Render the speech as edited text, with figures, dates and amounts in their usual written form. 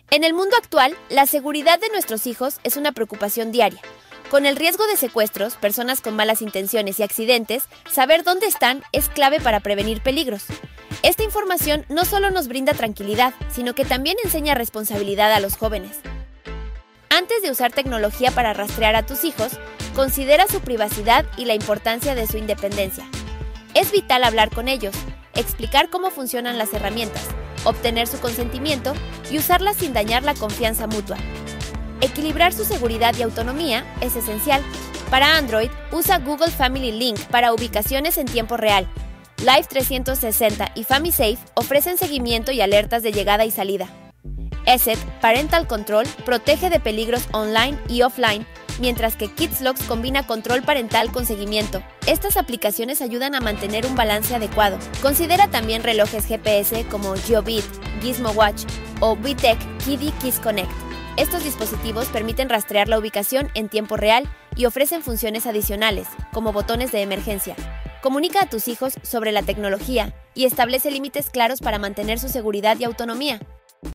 En el mundo actual, la seguridad de nuestros hijos es una preocupación diaria. Con el riesgo de secuestros, personas con malas intenciones y accidentes, saber dónde están es clave para prevenir peligros. Esta información no solo nos brinda tranquilidad, sino que también enseña responsabilidad a los jóvenes. Antes de usar tecnología para rastrear a tus hijos, considera su privacidad y la importancia de su independencia. Es vital hablar con ellos, explicar cómo funcionan las herramientas, obtener su consentimiento y usarlas sin dañar la confianza mutua. Equilibrar su seguridad y autonomía es esencial. Para Android, usa Google Family Link para ubicaciones en tiempo real. Live 360 y FamiSafe ofrecen seguimiento y alertas de llegada y salida. ESET Parental Control protege de peligros online y offline, mientras que KidsLocks combina control parental con seguimiento. Estas aplicaciones ayudan a mantener un balance adecuado. Considera también relojes GPS como Geobit, Gizmo Watch o VTech Kiddy Kiss Connect. Estos dispositivos permiten rastrear la ubicación en tiempo real y ofrecen funciones adicionales, como botones de emergencia. Comunica a tus hijos sobre la tecnología y establece límites claros para mantener su seguridad y autonomía.